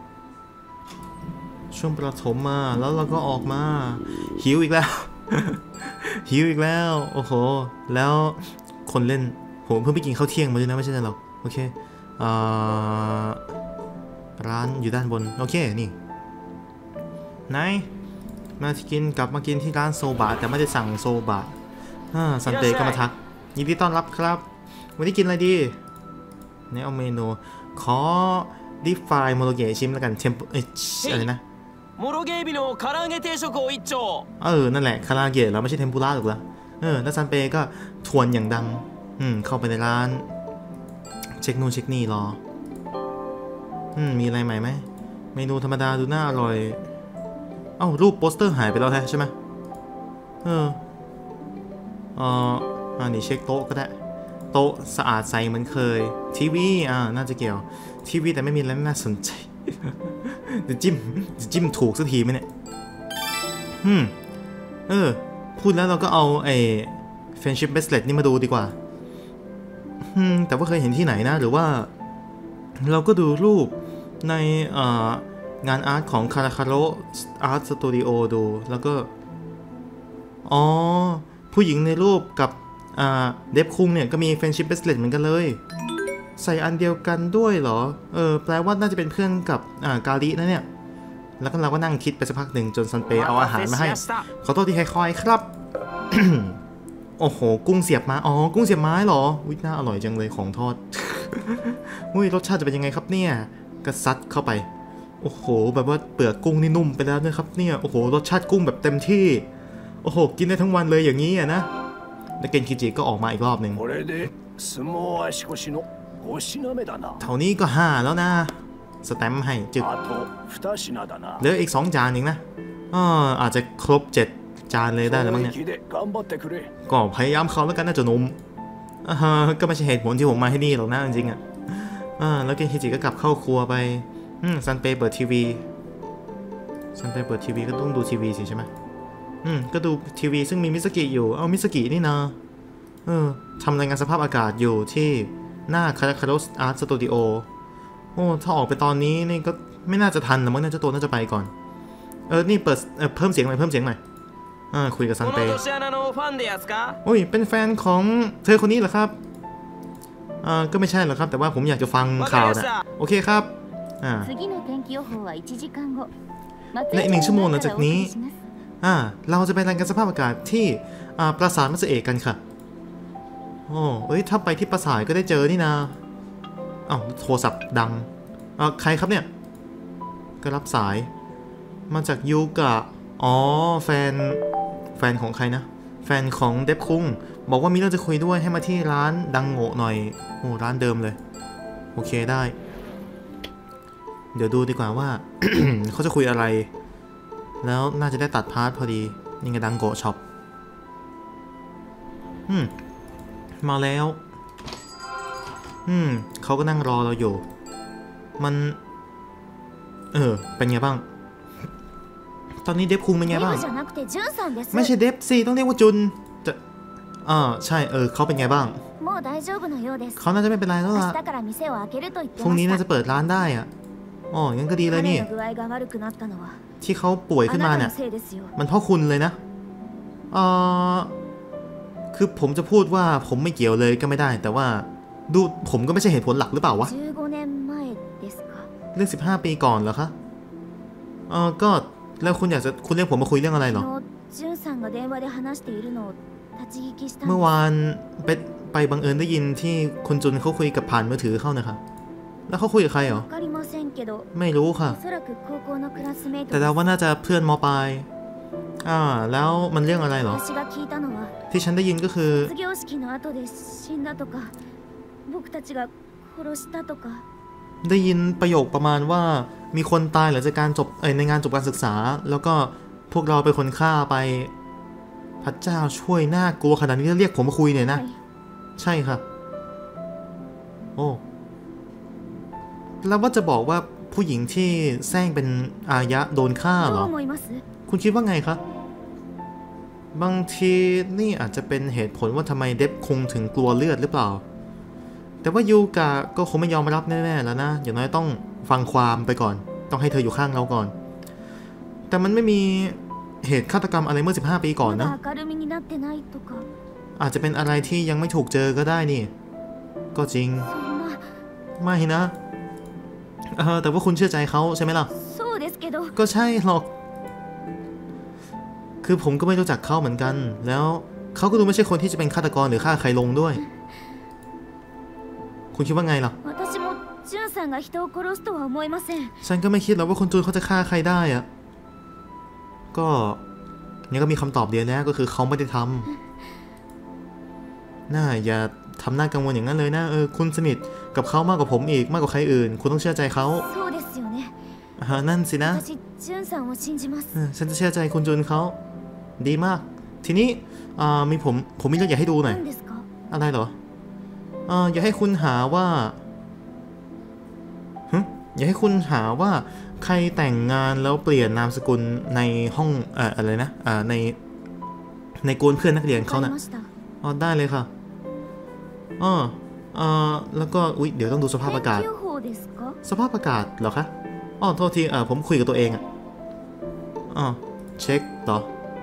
ช่วงประถมมาแล้วเราก็ออกมาหิวอีกแล้ว หิวอีกแล้วโอ้โหแล้วคนเล่นผมเพิ่งไปกินข้าวเที่ยงมาด้วยนะไม่ใช่หรอกโอเคอ่าร้านอยู่ด้านบนโอเคนี่ไหนมากินกลับมากินที่ร้านโซบะแต่ไม่ได้สั่งโซบะอ่าซันเตก็มาทักยินดีต้อนรับครับวันนี้กินอะไรดีเนี่ยเอาเมนูขอดิฟายโมโรเกะชิมแล้วกันเทมเอ้ยอะไรนะโมโรเกะบิโนะคาราเกะเทชุโกอิโจเออนั่นแหละคาราเกะเราไม่ใช่เทมปุระหรอกละเออแล้วซันเปก็ทวนอย่างดังอืมเข้าไปในร้านเช็คนู่นเช็คนี่รออืมมีอะไรใหม่ไหมเมนูธรรมดาดูน่าอร่อยเอ้ารูปโปสเตอร์หายไปแล้วแท้ใช่ไหมเออเอออ่านี่เช็คโต๊ะก็ได้โต๊ะสะอาดใสเหมือนเคยทีวีอ่าน่าจะเกี่ยวทีวีแต่ไม่มีอะไรน่าสนใจ จะจิ้มจะจิ้มถูกสักทีไหมเนี่ยอืมเออพูดแล้วเราก็เอาไอ้ friendship bracelet นี่มาดูดีกว่าอืมแต่ว่าเคยเห็นที่ไหนนะหรือว่าเราก็ดูรูปในอ่างานอาร์ตของคาราคาโรอาร์ตสตูดิโอดูแล้วก็อ๋อผู้หญิงในรูปกับอ่าเดฟคุงเนี่ยก็มี friendship bracelet เหมือนกันเลยใส่อันเดียวกันด้วยเหรอเออแปลว่าน่าจะเป็นเพื่อนกับอ่ากาลินะเนี่ยแล้วก็เราก็นั่งคิดไปสักพักหนึ่งจนซันเปเอาอาหารมาให้ขอโทษที่ให้คอยครับ โอ้โหกุ้งเสียบไม้อ๋อกุ้งเสียบไม้เหรออุ้ยน่าอร่อยจังเลยของทอด อุ้ยรสชาติจะเป็นยังไงครับเนี่ยก็ซัดเข้าไปโอ้โหแบบว่าเปลือกกุ้งนี่นุ่มไปแล้วนะครับเนี่ยโอ้โหรสชาติกุ้งแบบเต็มที่โอ้โหกินได้ทั้งวันเลยอย่างนี้อะนะแล้วเกนคิจิก็ออกมาอีกรอบหนึ่งเท่านี้ก็ห้าแล้วนะสแตมป์ให้จึกเหลืออีกสองจานเองนะอ๋ออาจจะครบเจ็ดจานเลยได้แล้วมั้งเนี่ยก็พยายามเขาแล้วกันนะเจ้าหนุ่มอ่าก็ไม่ใช่เหตุผลที่ผมมาที่นี่หรอกนะจริงๆอ่ะอ่าแล้วเกนคิจิก็กลับเข้าครัวไปอืมซันเปเปิดทีวีซันเปเปิดทีวีก็ต้องดูทีวีสิใช่ไหมอืมก็ดูทีวีซึ่งมีมิสกิอยู่เอามิสกินี่นะเออทำรายงานสภาพอากาศอยู่ที่หน้าคาราคาโดสอาร์ตสตูดิโอโอ้ถ้าออกไปตอนนี้นี่ก็ไม่น่าจะทันนะมั้งน่าจะตัวน่าจะไปก่อนเออนี่เปิดเออเพิ่มเสียงหน่อยเพิ่มเสียงหน่อยอ่าคุยกับซันเปโอ้ยเป็นแฟนของเธอคนนี้เหรอครับอ่าก็ไม่ใช่หรอกครับแต่ว่าผมอยากจะฟังข่าวนะโอเคครับอ่าในอีกหนึ่งชั่วโมงหลังจากนี้อ่าเราจะไปรายงานสภาพอากาศที่อ่าปราสาทมัตสึเอะกันค่ะโอ้เอ้ยถ้าไปที่ปราสาทก็ได้เจอนี่นะอ้าวโทรศัพท์ดังอ่าใครครับเนี่ยก็รับสายมาจากยูกะอ๋อแฟนแฟนของใครนะแฟนของเดฟคุงบอกว่ามีเรื่องจะคุยด้วยให้มาที่ร้านดังโง่หน่อยโอ้ร้านเดิมเลยโอเคได้เดี๋ยวดูดีกว่าว่า เขาจะคุยอะไรแล้วน่าจะได้ตัดพาร์ทพอดีนี่ไงดังโกช็อปอืมมาแล้วอืมเขาก็นั่งรอเราอยู่มันเออเป็นไงบ้างตอนนี้เดฟคุงเป็นไงบ้างไม่ใช่เดฟสิต้องเรียกว่าจุนจะอ่าใช่เออเขาเป็นไงบ้างเขาน่าจะไม่เป็นไรแล้วล่ะพรุ่งนี้น่าจะเปิดร้านได้อ่ะอ๋องั้นก็ดีเลยนี่ที่เขาป่วยขึ้นมาเนี่ยมันเพราะคุณเลยนะอ่าคือผมจะพูดว่าผมไม่เกี่ยวเลยก็ไม่ได้แต่ว่าดูผมก็ไม่ใช่เหตุผลหลักหรือเปล่าวะเรื่องสิบห้าปีก่อนเหรอคะเออก็แล้วคุณอยากจะคุณเรียกผมมาคุยเรื่องอะไรเหรอเมื่อวานไปไปบังเอิญได้ยินที่คุณจุนเขาคุยกับผ่านมือถือเข้านะคะแล้วเขาคุยกับใครเหรอไม่รู้ค่ะแต่เราว่าน่าจะเพื่อนม.ปลายอ่าแล้วมันเรื่องอะไรเหรอที่ฉันได้ยินก็คือได้ยินประโยคประมาณว่ามีคนตายหลังจากการจบเอ้ยในงานจบการศึกษาแล้วก็พวกเราเป็นคนฆ่าไปพระเจ้าช่วยน่ากลัวขนาดนี้เรียกผมมาคุยเนี่ยนะใช่ค่ะโอ้แล้วว่าจะบอกว่าผู้หญิงที่แซงเป็นอายะโดนฆ่าเหรอคุณคิดว่าไงคะบางทีนี่อาจจะเป็นเหตุผลว่าทำไมเดฟคงถึงกลัวเลือดหรือเปล่าแต่ว่ายูกะก็คงไม่ยอมรับแน่ๆแล้วนะอย่างน้อยต้องฟังความไปก่อนต้องให้เธออยู่ข้างเราก่อนแต่มันไม่มีเหตุฆาตกรรมอะไรเมื่อสิบห้าปีก่อนนะอาจจะเป็นอะไรที่ยังไม่ถูกเจอก็ได้นี่ก็จริงไม่นะเออแต่ว่าคุณเชื่อใจเขาใช่ไหมล่ะก็ใช่หรอกคือผมก็ไม่รู้จักเขาเหมือนกันแล้วเขาก็ดูไม่ใช่คนที่จะเป็นฆาตกรหรือฆ่าใครลงด้วยคุณคิดว่าไงล่ะฉันก็ไม่คิดหรอกว่าคุณจูนเขาจะฆ่าใครได้อะก็ยังก็มีคำตอบเดียวนะก็คือเขาไม่ได้ทำน่าอย่าทำหน้ากังวลอย่างนั้นเลยนะเออคุณสนิทกับเขามากกว่าผมอีกมากกว่าใครอื่นคุณต้องเชื่อใจเขาอ่านั่นสินะฉันจะเชื่อใจคุณจูนเขาดีมากทีนี้อ่ามีผมผมมีเรื่องอยากให้ดูหน่อยอะไรเหรออ่าอยากให้คุณหาว่าฮึอยากให้คุณหาว่าใครแต่งงานแล้วเปลี่ยนนามสกุลในห้องเอ่ออะไรนะอ่าในในกวนเพื่อนนักเรียนเขานะอ๋อได้เลยค่ะอ๋ออ่าแล้วก็อุ๊ยเดี๋ยวต้องดูสภาพอากาศสภาพอากาศเหรอคะอ๋อโทษทีเออผมคุยกับตัวเองอ่ะอ๋อเช็คต่อ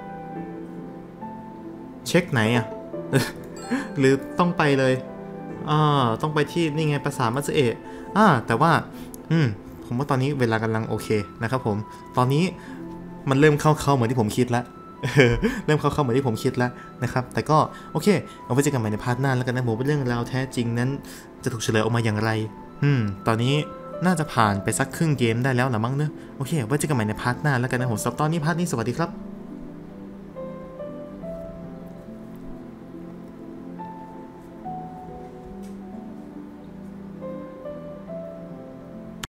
เช็คไหนอ่ะ หรือต้องไปเลยอ่าต้องไปที่นี่ไงปราสาทมัตสึเอะอ่าแต่ว่าอืมผมว่าตอนนี้เวลากำลังโอเคนะครับผมตอนนี้มันเริ่มเข้าๆเหมือนที่ผมคิดแล้วเริ่มเข้าๆเหมือนที่ผมคิดแล้วนะครับแต่ก็โอเคเอาไว้เจอกันใหม่ในพาร์ทหน้าแล้วกันนะผมว่าเรื่องราวแท้จริงนั้นจะถูกเฉลยออกมาอย่างไรอืมตอนนี้น่าจะผ่านไปสักครึ่งเกมได้แล้วนะมั้งเนอะโอเคไว้เจอกันใหม่ในพาร์ทหน้าแล้วกันนะผมสำหรับตอนนี้พาร์ทนี้สวัสดีครับ